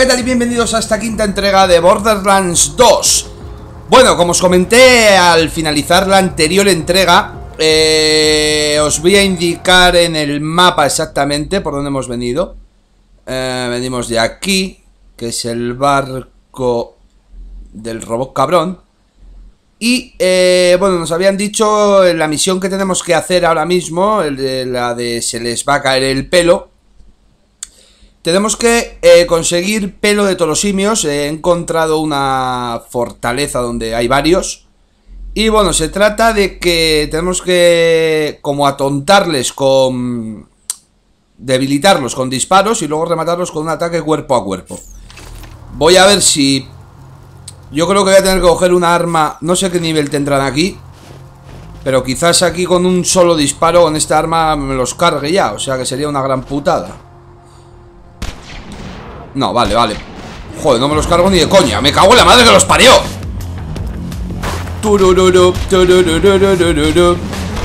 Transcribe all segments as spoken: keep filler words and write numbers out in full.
¿qué tal? Y bienvenidos a esta quinta entrega de Borderlands dos. Bueno, como os comenté al finalizar la anterior entrega, eh, os voy a indicar en el mapa exactamente por dónde hemos venido. eh, Venimos de aquí, que es el barco del robot cabrón. Y, eh, bueno, nos habían dicho la misión que tenemos que hacer ahora mismo, el de, la de se les va a caer el pelo. Tenemos que eh, conseguir pelo de torosimios. He encontrado una fortaleza donde hay varios. Y bueno, se trata de que tenemos que como atontarles con... debilitarlos con disparos y luego rematarlos con un ataque cuerpo a cuerpo. Voy a ver si... Yo creo que voy a tener que coger una arma. No sé qué nivel tendrán aquí, pero quizás aquí con un solo disparo con esta arma me los cargue ya. O sea que sería una gran putada. No, vale, vale. Joder, no me los cargo ni de coña. Me cago en la madre que los parió. Turururu, tururururururu.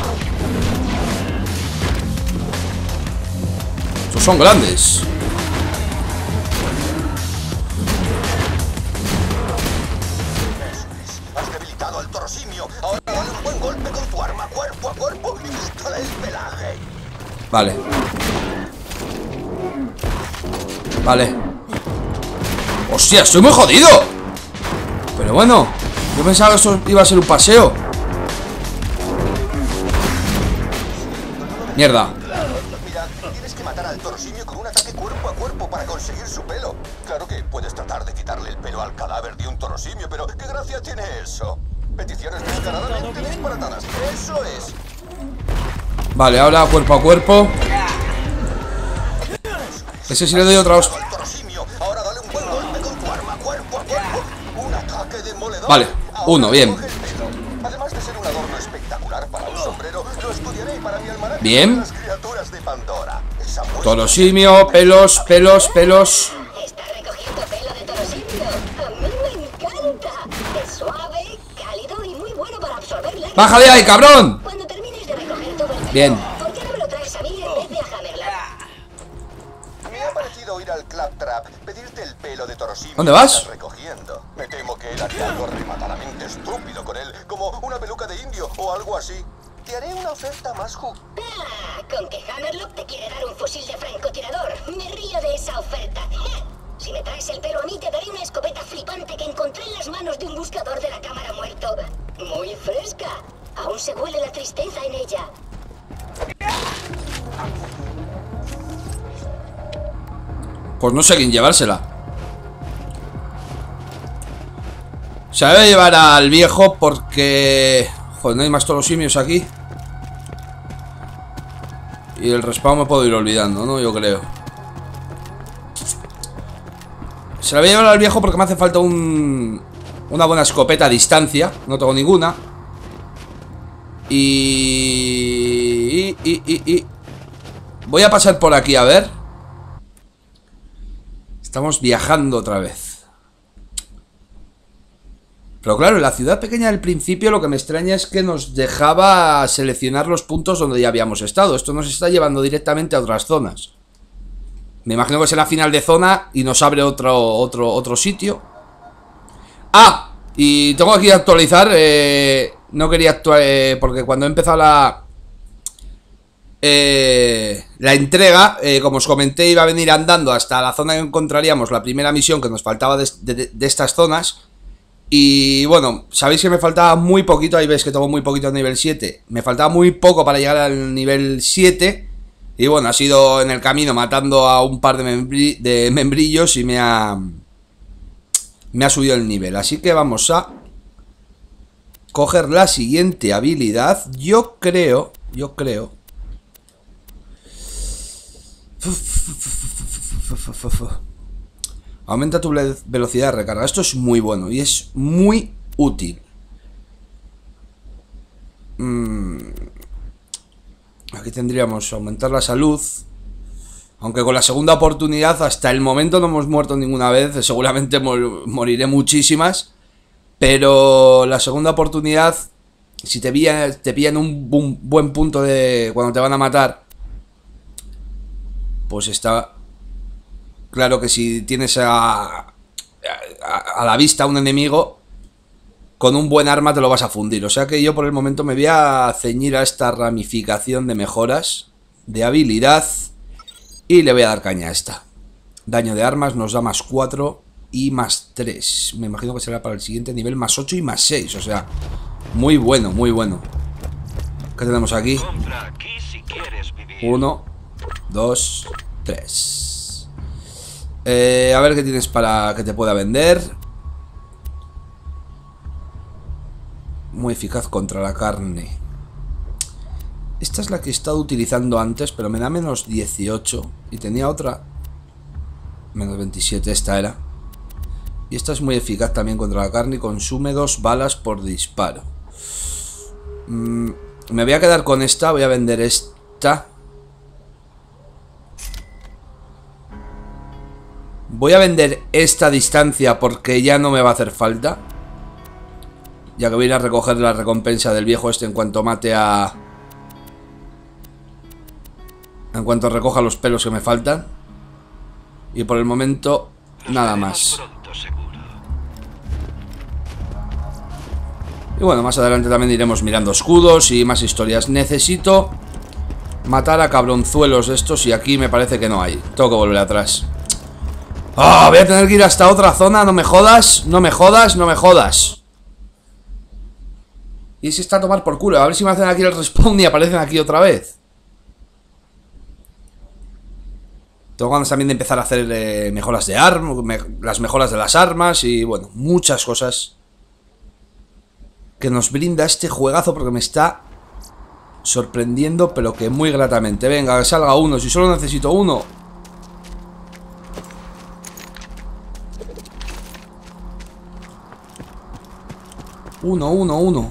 Estos son grandes. Has debilitado al torosimio. Ahora dale un buen golpe con tu arma cuerpo a cuerpo y vístale el pelaje. Vale. Vale. ¡Hostia! ¡Estoy muy jodido! Pero bueno, yo pensaba que esto iba a ser un paseo. Mierda. Mira, tienes que matar al torosimio con un ataque cuerpo a cuerpo para conseguir su pelo. Claro que puedes tratar de quitarle el pelo al cadáver de un torosimio, pero ¿qué gracia tiene eso? Peticiones descaradamente disparatadas. Eso es. Vale, ahora cuerpo a cuerpo. Ese sí le doy otra hostia. Ahora dale un buen golpe con tu arma cuerpo a cuerpo. Un ataque demoledor. Vale, uno, bien. Además de ser un adorno espectacular para un sombrero, lo estudiaré para mi almanaque bien. de las criaturas de Pandora. Torosimio, pelos, pelos, pelos. Está recogiendo pelo de torosimio. A mí me encanta. Es suave, cálido y muy bueno para absorber la... ¡Bájale ahí, cabrón! Cuando termines de recoger todo el pelo, Bien. ¿por qué no me lo traes a mí en vez de a Hammerlock? Me ha parecido ir al Claptrap, pedirte el pelo de torosimio. ¿Dónde vas? Que estás recogiendo. Me temo que él haría algo rematadamente estúpido con él, como una peluca de indio o algo así. Te haré una oferta más ju... Ah, con que Hammerlock te quiere dar un fusil de francotirador. Me río de esa oferta. Si me traes el pelo a mí, te daré una escopeta flipante que encontré en las manos de un buscador de la cámara muerto. Muy fresca. Aún se huele la tristeza en ella. Pues no sé a quién llevársela. Se debe llevar al viejo porque... Joder, no hay más torosimios aquí. Y el respawn me puedo ir olvidando, ¿no? Yo creo. Se la voy a llevar al viejo porque me hace falta un... una buena escopeta a distancia. No tengo ninguna. Y... Y... Y... Y... y... Voy a pasar por aquí a ver. Estamos viajando otra vez. Pero claro, en la ciudad pequeña del principio lo que me extraña es que nos dejaba seleccionar los puntos donde ya habíamos estado. Esto nos está llevando directamente a otras zonas. Me imagino que será final de zona y nos abre otro, otro, otro sitio. Ah, y tengo aquí que actualizar. eh, No quería actuar eh, porque cuando he empezado la... Eh, la entrega, eh, como os comenté, iba a venir andando hasta la zona que encontraríamos la primera misión que nos faltaba de, de, de estas zonas. Y bueno, sabéis que me faltaba muy poquito. Ahí veis que tengo muy poquito a nivel siete. Me faltaba muy poco para llegar al nivel siete. Y bueno, ha sido en el camino matando a un par de, membri de membrillos y me ha... Me ha subido el nivel. Así que vamos a coger la siguiente habilidad. Yo creo, yo creo Aumenta tu velocidad de recarga. Esto es muy bueno y es muy útil. mm. Aquí tendríamos aumentar la salud. Aunque con la segunda oportunidad hasta el momento no hemos muerto ninguna vez. Seguramente mor moriré muchísimas. Pero la segunda oportunidad, si te pillan, te pillan un, un buen punto de cuando te van a matar, pues está claro que si tienes a, a, a la vista un enemigo, con un buen arma te lo vas a fundir. O sea que yo por el momento me voy a ceñir a esta ramificación de mejoras de habilidad y le voy a dar caña a esta. Daño de armas nos da más cuatro y más tres. Me imagino que será para el siguiente nivel más ocho y más seis. O sea, muy bueno, muy bueno. ¿Qué tenemos aquí? Uno, dos, tres. Eh, a ver qué tienes para que te pueda vender. Muy eficaz contra la carne. Esta es la que he estado utilizando antes, pero me da menos dieciocho. Y tenía otra menos veintisiete, esta era. Y esta es muy eficaz también contra la carne y consume dos balas por disparo. mm, Me voy a quedar con esta. Voy a vender esta. Voy a vender esta distancia porque ya no me va a hacer falta, ya que voy a ir a recoger la recompensa del viejo este en cuanto mate a... En cuanto recoja los pelos que me faltan. Y por el momento, nada más. Y bueno, más adelante también iremos mirando escudos y más historias. Necesito matar a cabronzuelos estos y aquí me parece que no hay. Tengo que volver atrás. ¡Ah! Oh, voy a tener que ir hasta otra zona. No me jodas, no me jodas, no me jodas. Y si está a tomar por culo. A ver si me hacen aquí el respawn y aparecen aquí otra vez. Tengo ganas también de empezar a hacer eh, mejoras de armas, me, las mejoras de las armas y bueno, muchas cosas que nos brinda este juegazo, porque me está sorprendiendo, pero que muy gratamente. Venga, que salga uno, si solo necesito uno. Uno, uno, uno.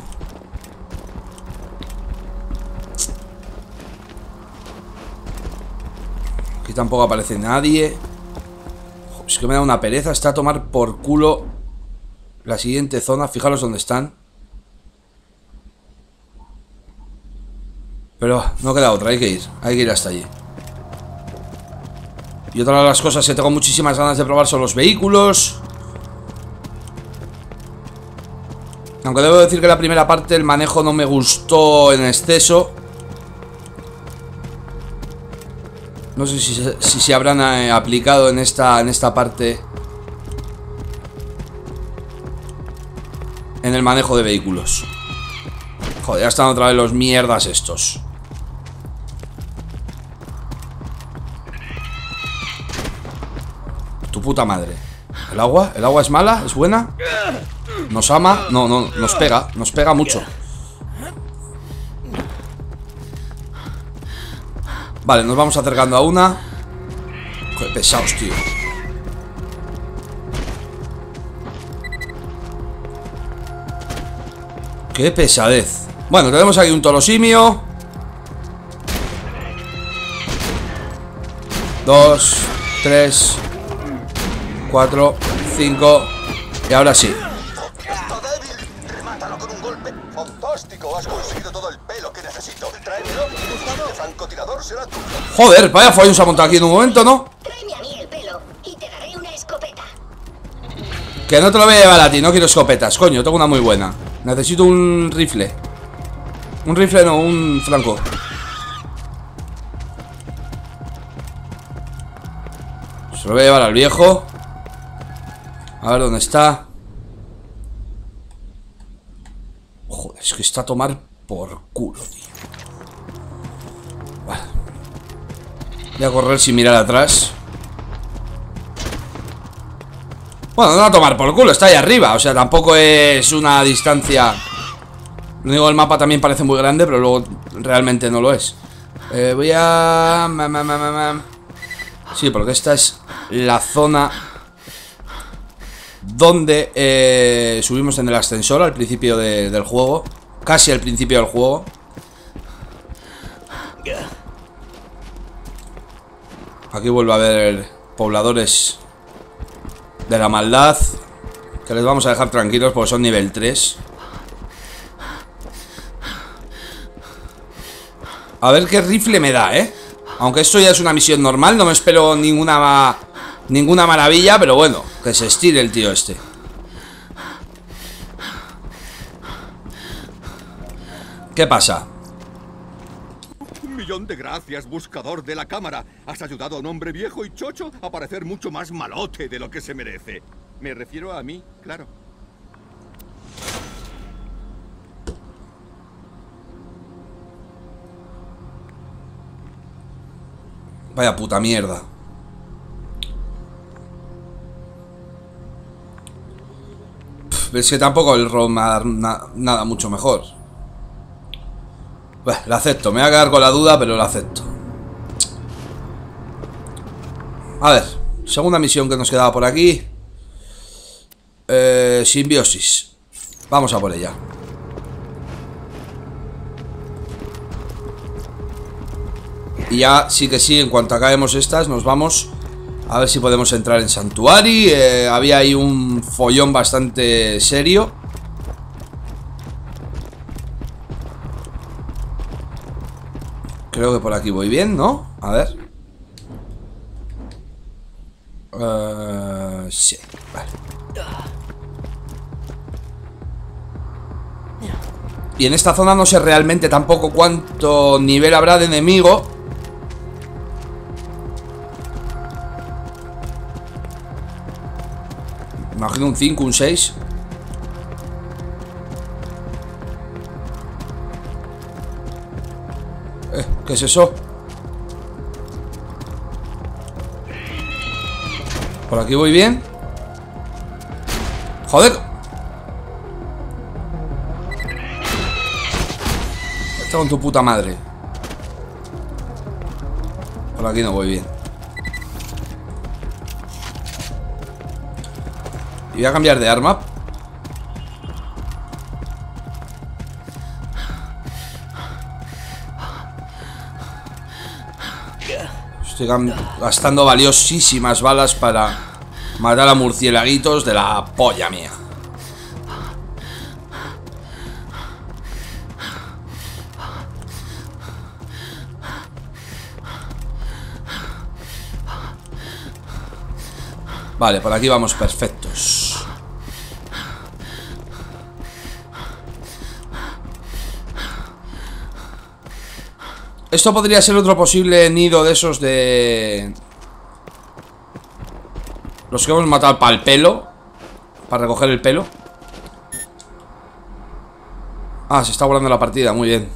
Aquí tampoco aparece nadie. Es que me da una pereza. Está a tomar por culo la siguiente zona. Fijaros dónde están. Pero no queda otra, hay que ir. Hay que ir hasta allí. Y otra de las cosas que tengo muchísimas ganas de probar son los vehículos. Aunque debo decir que la primera parte el manejo no me gustó en exceso. No sé si se, si se habrán eh, aplicado en esta, en esta parte en el manejo de vehículos. Joder, ya están otra vez los mierdas estos. Tu puta madre. ¿El agua? ¿El agua es mala? ¿Es buena? ¿Nos ama? No, no, nos pega. Nos pega mucho. Vale, nos vamos acercando a una. Qué pesados, tío. Qué pesadez. Bueno, tenemos aquí un torosimio. Dos, tres, cuatro, cinco. Y ahora sí. Está débil. Remátalo con un golpe. Fantástico, has conseguido todo el pelo que necesito. Tráemelo y el francotirador será tuyo. Joder, vaya fallo se ha montado aquí en un momento, ¿no? Tráeme a mí el pelo y te daré una escopeta. Que no te lo voy a llevar a ti, no quiero escopetas, coño, tengo una muy buena. Necesito un rifle. Un rifle no, un franco. Se lo voy a llevar al viejo. A ver dónde está. Joder, es que está a tomar por culo, tío. Vale. Voy a correr sin mirar atrás. Bueno, no a tomar por culo, está ahí arriba. O sea, tampoco es una distancia. Lo único, el mapa también parece muy grande, pero luego realmente no lo es. eh, Voy a... Sí, porque esta es la zona donde eh, subimos en el ascensor al principio de, del juego. Casi al principio del juego. Aquí vuelve a haber pobladores de la maldad, que les vamos a dejar tranquilos porque son nivel tres. A ver qué rifle me da, ¿eh? Aunque esto ya es una misión normal, no me espero ninguna ninguna maravilla, pero bueno, que se estire el tío este. ¿Qué pasa? Un millón de gracias, buscador de la cámara. Has ayudado a un hombre viejo y chocho a parecer mucho más malote de lo que se merece. Me refiero a mí, claro. Vaya puta mierda. Es que tampoco el ROM va a dar na nada mucho mejor. Bueno, lo acepto, me voy a quedar con la duda, pero lo acepto. A ver, segunda misión que nos quedaba por aquí. eh, Simbiosis. Vamos a por ella. Y ya, sí que sí, en cuanto acabemos estas, nos vamos a ver si podemos entrar en Sanctuary. eh, Había ahí un follón bastante serio. Creo que por aquí voy bien, ¿no? A ver. Uh, sí, vale. Y en esta zona no sé realmente tampoco cuánto nivel habrá de enemigo. Imagino un cinco, un seis. Eh, ¿qué es eso? Por aquí voy bien. Joder. Está con tu puta madre. Por aquí no voy bien. Y voy a cambiar de arma. Estoy gastando valiosísimas balas para matar a murciélaguitos de la polla mía. Vale, por aquí vamos perfectos. Esto podría ser otro posible nido de esos de... los que hemos matado para el pelo. Para recoger el pelo. Ah, se está volando la partida, muy bien.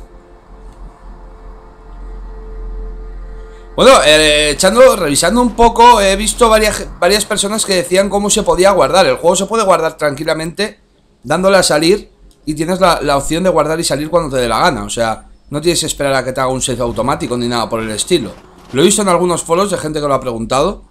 Bueno, eh, echando, revisando un poco, he visto varias, varias personas que decían cómo se podía guardar. El juego se puede guardar tranquilamente dándole a salir y tienes la, la opción de guardar y salir cuando te dé la gana. O sea, no tienes que esperar a que te haga un save automático ni nada por el estilo. Lo he visto en algunos foros de gente que lo ha preguntado.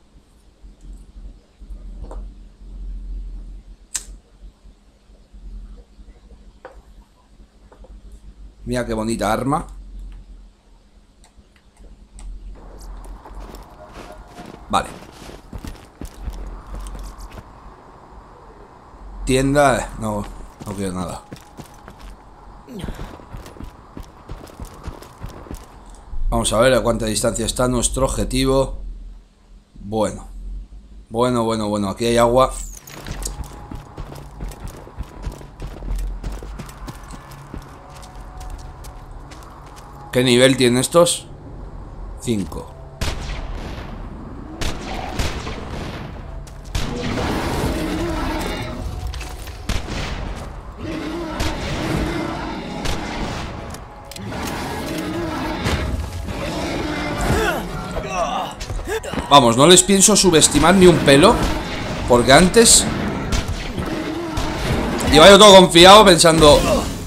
Mira qué bonita arma. Vale. Tienda... No, no quiero nada. Vamos a ver a cuánta distancia está nuestro objetivo. Bueno. Bueno, bueno, bueno. Aquí hay agua. ¿Qué nivel tienen estos? cinco. Vamos, no les pienso subestimar ni un pelo, porque antes iba yo todo confiado pensando...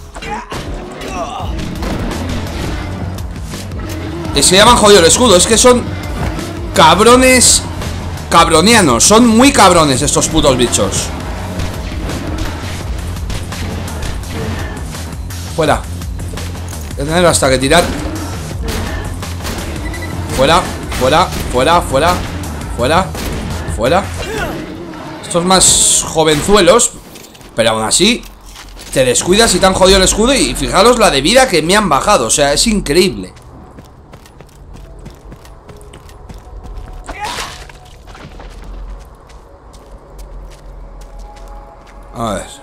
Y se llaman jodido el escudo. Es que son cabrones cabronianos. Son muy cabrones estos putos bichos. Fuera. Voy a tener hasta que tirar. Fuera. Fuera, fuera, fuera, fuera, fuera. Estos más jovenzuelos, pero aún así te descuidas y te han jodido el escudo. Y fijaros la de vida que me han bajado. O sea, es increíble. A ver.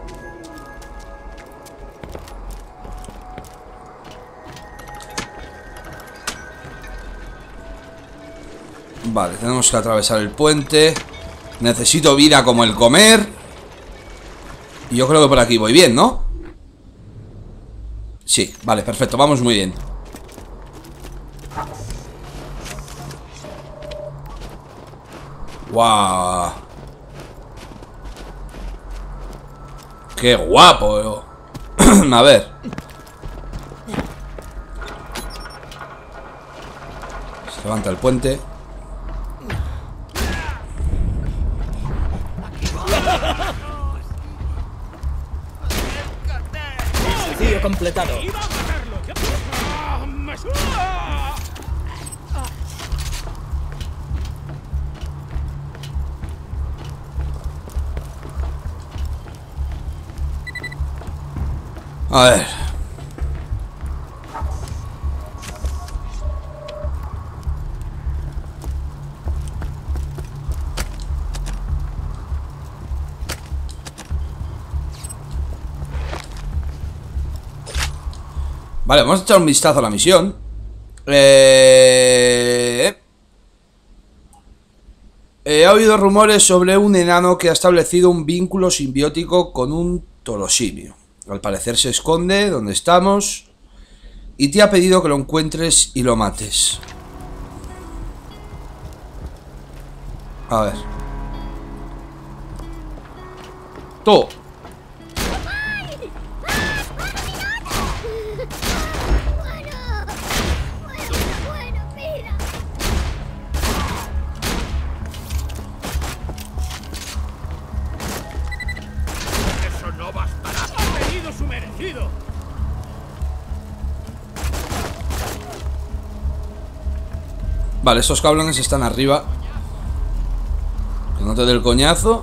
Vale, tenemos que atravesar el puente. Necesito vida como el comer. Y yo creo que por aquí voy bien, ¿no? Sí, vale, perfecto, vamos muy bien. ¡Guau! ¡Qué guapo! A ver. Se levanta el puente. Desafío completado. A ver. Vale, vamos a echar un vistazo a la misión. Eh... He oído rumores sobre un enano que ha establecido un vínculo simbiótico con un torosimio. Al parecer se esconde donde estamos y te ha pedido que lo encuentres y lo mates. A ver. Tú. Vale, estos cabrones están arriba. Que no te dé el coñazo.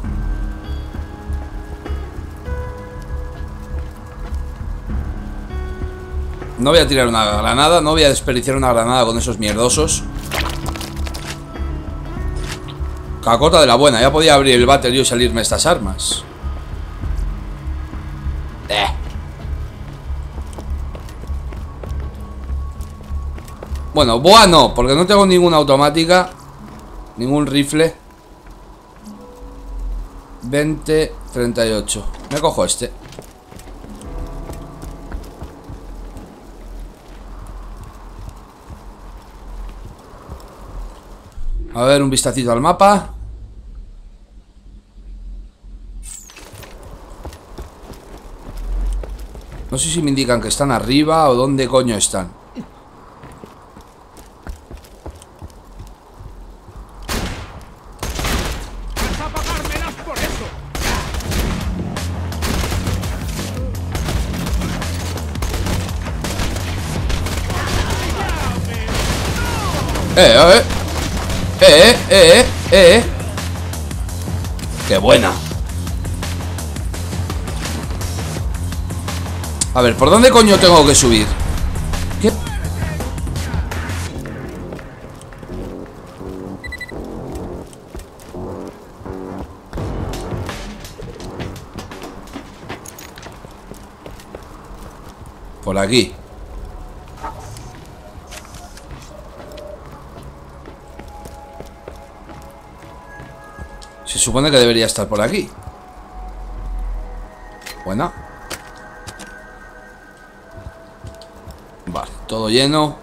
No voy a tirar una granada. No voy a desperdiciar una granada con esos mierdosos. Cacota de la buena. Ya podía abrir el baterio y salirme estas armas. Eh. Bueno, boa no, porque no tengo ninguna automática. Ningún rifle. Veinte, treinta y ocho. Me cojo este. A ver, un vistacito al mapa. No sé si me indican que están arriba o dónde coño están. Eh, eh, eh, eh, eh. Qué buena. A ver, ¿por dónde coño tengo que subir? ¿Qué? Por aquí. Se supone que debería estar por aquí. Buena. Vale, todo lleno.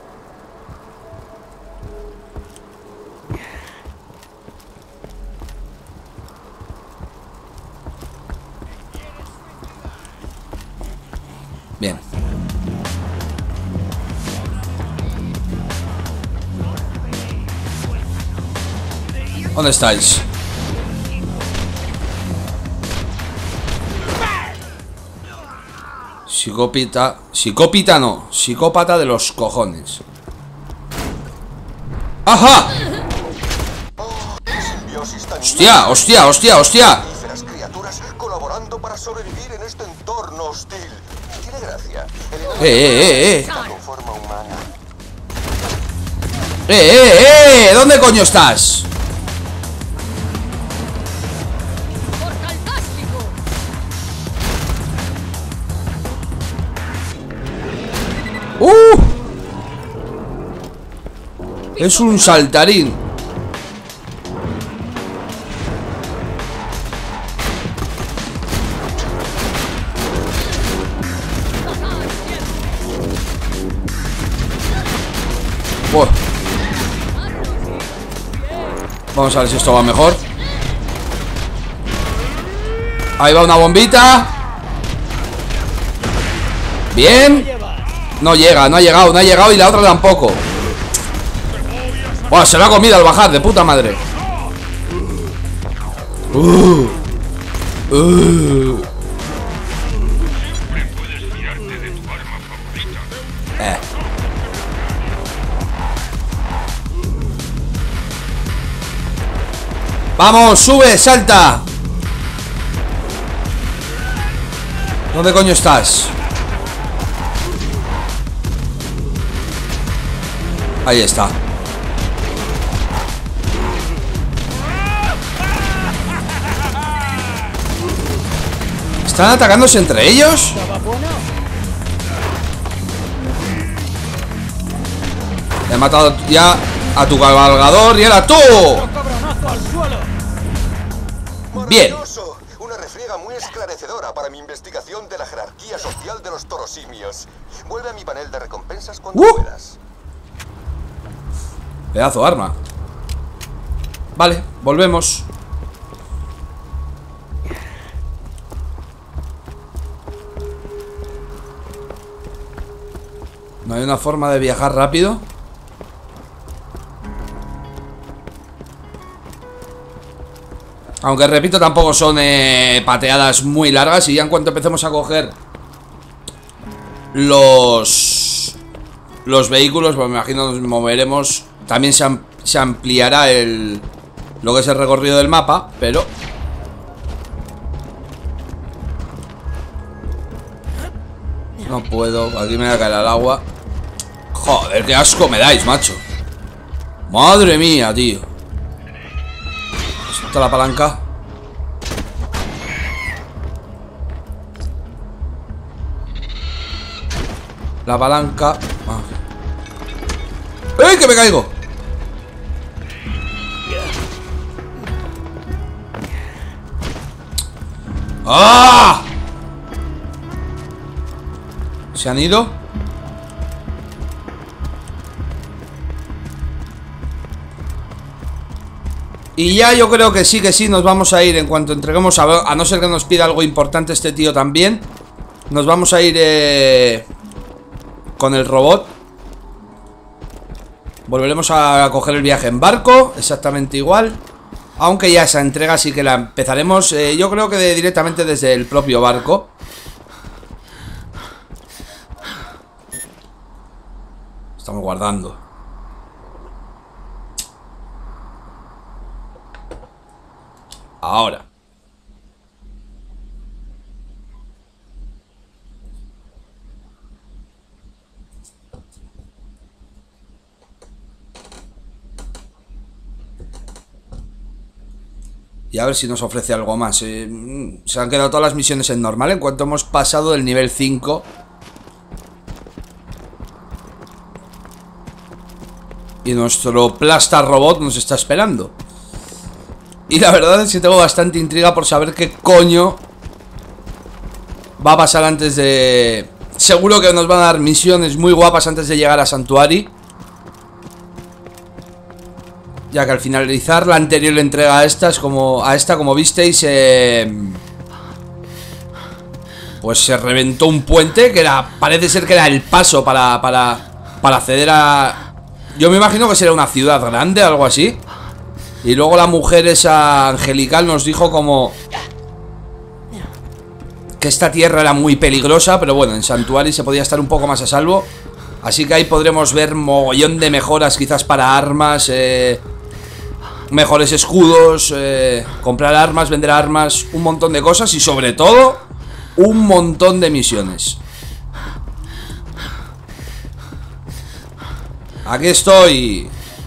Bien. ¿Dónde estáis? Psicópita. Psicópita no. Psicópata de los cojones. ¡Ajá! ¡Hostia, hostia, hostia, hostia! Criaturas colaborando para sobrevivir en este entorno hostil. Tiene gracia. ¡Eh, eh, eh! Con forma humana. ¡Eh, eh, eh! ¿Dónde coño estás? Es un saltarín. Buah. Vamos a ver si esto va mejor. Ahí va una bombita. Bien. No llega, no ha llegado, no ha llegado y la otra tampoco. Buah, se lo ha comido al bajar, de puta madre. Uh. Uh. Eh. Vamos, sube, salta. ¿Dónde coño estás? Ahí está. ¿Están atacándose entre ellos? He matado ya a tu cabalgador y ahora tú. Bien. Maravilloso. Una refriega muy esclarecedora para mi investigación de la jerarquía social de los torosimios. Vuelve a mi panel de recompensas cuando Uh. puedas. Pedazo de arma. Vale, volvemos. ¿No hay una forma de viajar rápido? Aunque repito, tampoco son eh, pateadas muy largas. Y ya en cuanto empecemos a coger Los Los vehículos, pues me imagino nos moveremos. También se, am se ampliará el lo que es el recorrido del mapa. Pero no puedo, aquí me voy a caer al agua. Joder, qué asco me dais, macho. Madre mía, tío. Está la palanca. La palanca. Ah. ¡Eh, que me caigo! ¡Ah! ¿Se han ido? Y ya yo creo que sí, que sí, nos vamos a ir en cuanto entreguemos, a, a no ser que nos pida algo importante este tío también. Nos vamos a ir eh, con el robot. Volveremos a coger el viaje en barco, exactamente igual. Aunque ya esa entrega sí que la empezaremos, eh, yo creo que de, directamente desde el propio barco. Estamos guardando. Ahora. Y a ver si nos ofrece algo más. eh, Se han quedado todas las misiones en normal. En cuanto hemos pasado del nivel cinco. Y nuestro Plasta Robot nos está esperando. Y la verdad es que tengo bastante intriga por saber qué coño va a pasar antes de... Seguro que nos van a dar misiones muy guapas antes de llegar a Sanctuary. Ya que al finalizar la anterior entrega a esta, es como, a esta, como visteis, eh, pues se reventó un puente que era, parece ser que era el paso para, para, para acceder a... Yo me imagino que será una ciudad grande, algo así. Y luego la mujer esa angelical nos dijo como que esta tierra era muy peligrosa, pero bueno, en Sanctuary se podía estar un poco más a salvo. Así que ahí podremos ver mogollón de mejoras, quizás para armas, eh, mejores escudos, eh, comprar armas, vender armas, un montón de cosas y sobre todo un montón de misiones. Aquí estoy.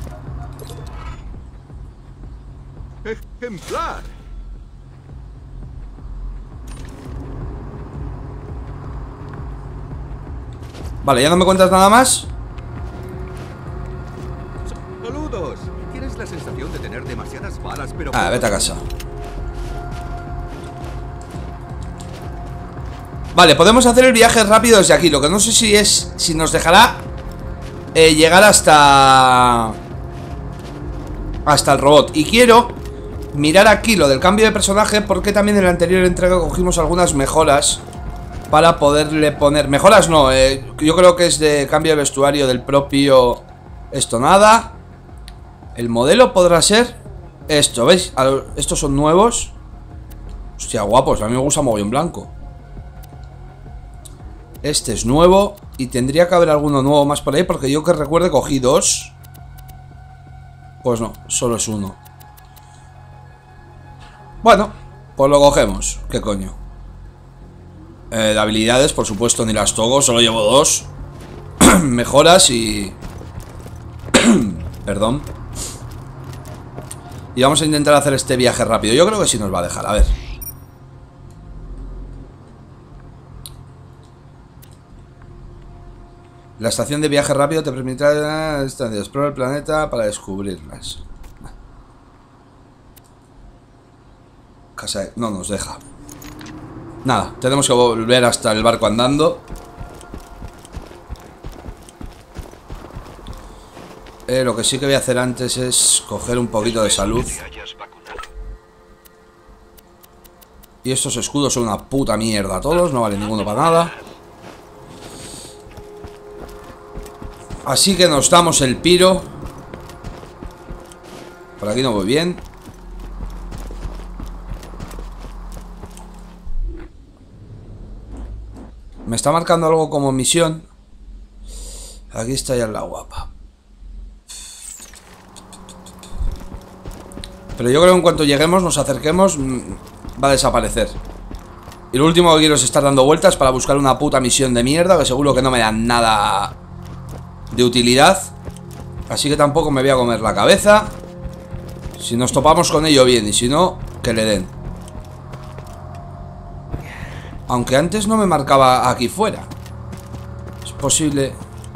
Ejemplar. Vale, ¿ya no me cuentas nada más? Ah, vete a casa. Vale, podemos hacer el viaje rápido desde aquí. Lo que no sé si es... Si nos dejará eh, llegar hasta... Hasta el robot. Y quiero mirar aquí lo del cambio de personaje, porque también en la anterior entrega cogimos algunas mejoras para poderle poner... Mejoras no, eh, yo creo que es de cambio de vestuario del propio... Esto nada. El modelo podrá ser esto, ¿veis? Estos son nuevos. Hostia, guapos, a mí me gusta mogollón blanco. Este es nuevo. Y tendría que haber alguno nuevo más por ahí, porque yo que recuerde cogí dos. Pues no, solo es uno. Bueno, pues lo cogemos. ¿Qué coño? Eh, de habilidades, por supuesto, ni las toco. Solo llevo dos. Mejoras y... Perdón. Y vamos a intentar hacer este viaje rápido. Yo creo que sí nos va a dejar, a ver. La estación de viaje rápido te permitirá explorar el planeta para descubrirlas. Casa de... No nos deja. Nada, tenemos que volver hasta el barco andando. Eh, lo que sí que voy a hacer antes es coger un poquito de salud. Y estos escudos son una puta mierda todos, no valen ninguno para nada. Así que nos damos el piro. Por aquí no voy bien. Me está marcando algo como misión. Aquí está ya la guapa. Pero yo creo que en cuanto lleguemos, nos acerquemos, va a desaparecer. Y lo último que quiero es estar dando vueltas para buscar una puta misión de mierda, que seguro que no me dan nada de utilidad. Así que tampoco me voy a comer la cabeza. Si nos topamos con ello, bien. Y si no, que le den. Aunque antes no me marcaba aquí fuera. Es posible...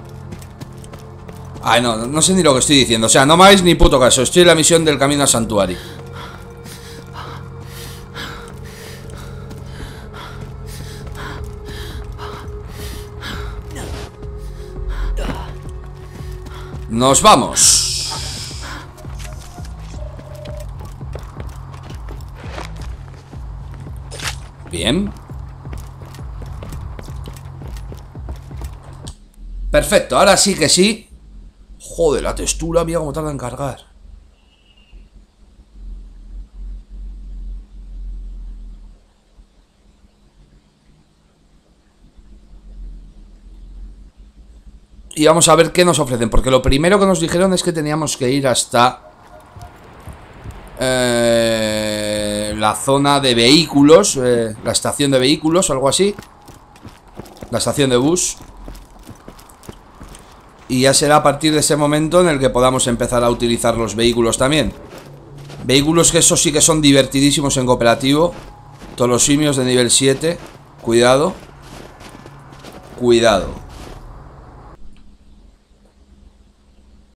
Ay, no, no sé ni lo que estoy diciendo. O sea, no me hagáis ni puto caso. Estoy en la misión del camino al santuario. Nos vamos. Bien. Perfecto, ahora sí que sí. Joder, la textura, mira cómo tarda en cargar. Y vamos a ver qué nos ofrecen. Porque lo primero que nos dijeron es que teníamos que ir hasta eh, la zona de vehículos, eh, la estación de vehículos o algo así. La estación de bus. Y ya será a partir de ese momento en el que podamos empezar a utilizar los vehículos también. Vehículos que esos sí que son divertidísimos en cooperativo. Todos los simios de nivel siete. Cuidado. Cuidado.